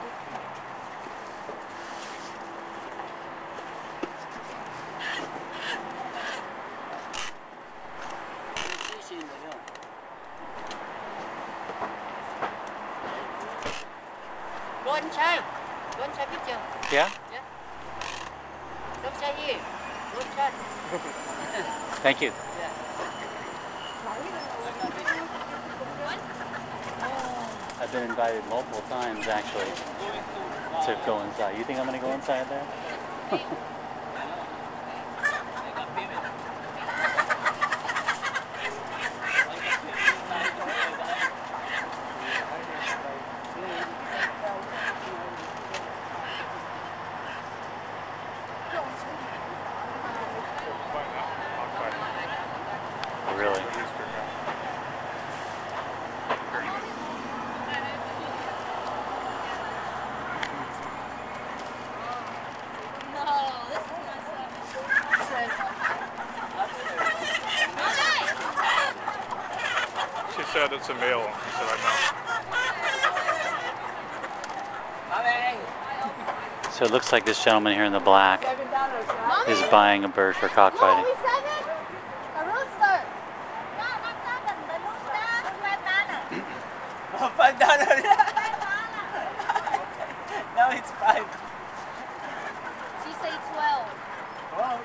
Go inside. Go inside picture. Yeah? Yeah. Don't stay here. Go inside. Thank you. Yeah. I've been invited multiple times actually to go inside. You think I'm going to go inside there? Really? She said it's a male. She said, I know. So it looks like this gentleman here in the black is buying a bird for cockfighting. Now it's 5. She say 12. Wow.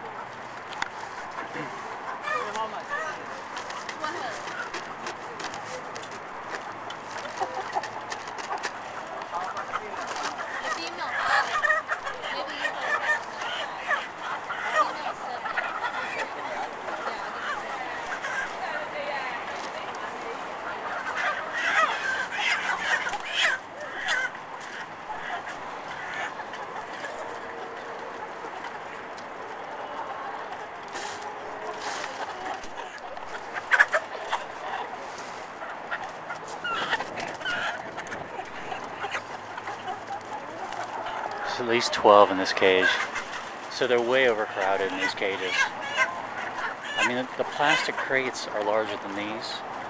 There's at least 12 in this cage. So they're way overcrowded in these cages. I mean, the plastic crates are larger than these.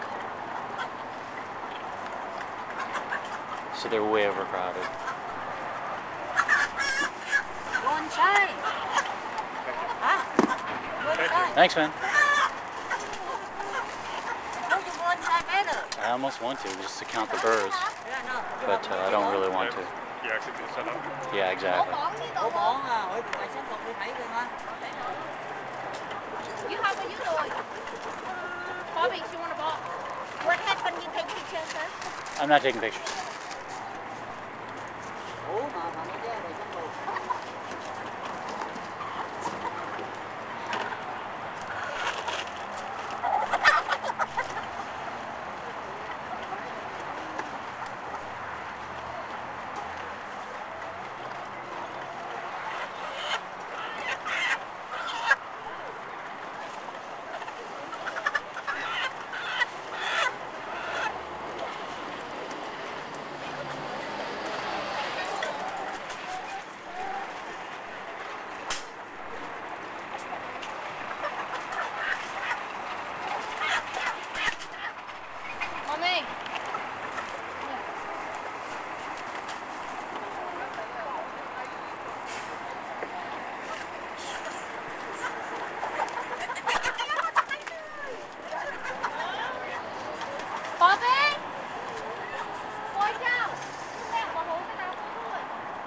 So they're way overcrowded. Go inside. Huh? Go inside. Thanks, man. Don't you go inside better? I almost want to, just to count the birds. Yeah, no. But I don't really want to. You actually do set up. Yeah, exactly. Ủa bỏ à, ủa tại sao còn đi thấy được hả? You have what you doing? Bobby, you want a box? What happened? You take pictures, sir? I'm not taking pictures. Ủa mà nó chơi rồi trong tù. Mommy. Bobby. Ngồi chào. Mẹ bỏ hố cái nào không thôi.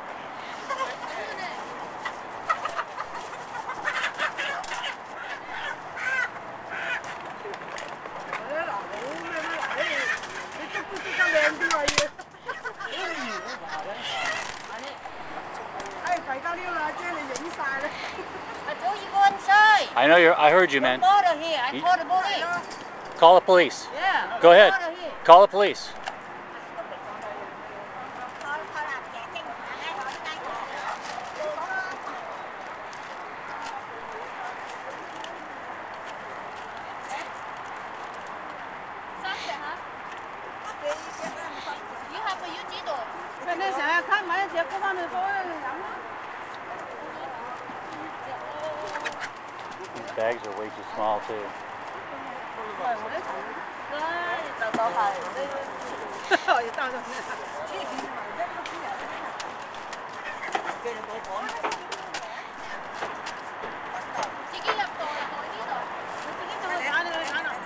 I know I heard you, man. Bother here. I call the police. Call the police. Yeah. Go ahead. Bother here. Call the police. You have what you did though. These bags are way too small, too. 自己入袋袋呢度，自己就去揀你去揀啊。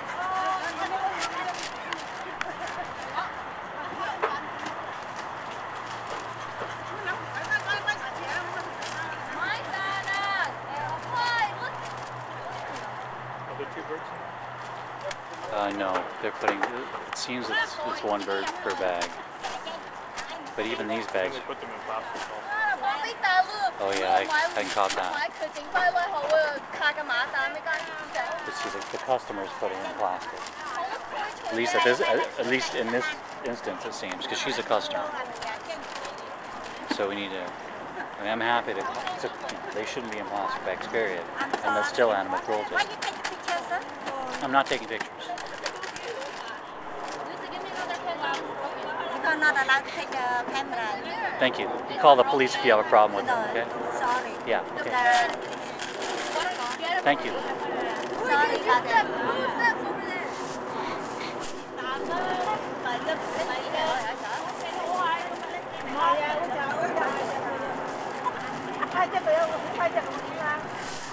Are there two birds? No, they're putting. It seems it's one bird per bag. But even these And bags. they put them in plastic also. Oh yeah, I caught that. 佢整翻威好啊，卡嘅馬蛋呢間就。 But see, the customers put it in plastic. At least at least in this instance, it seems, because she's a customer. So we need to. I mean, I'm happy to. They shouldn't be in plastic bags, period. And that's still animal cruelty. Why you take the picture, sir? I'm not taking pictures. You're not allowed to take the camera. Thank you. You call the police if you have a problem with them, okay? Sorry. Yeah, okay. Thank you. Sorry about that. Hai chiếc phải không? Hai chiếc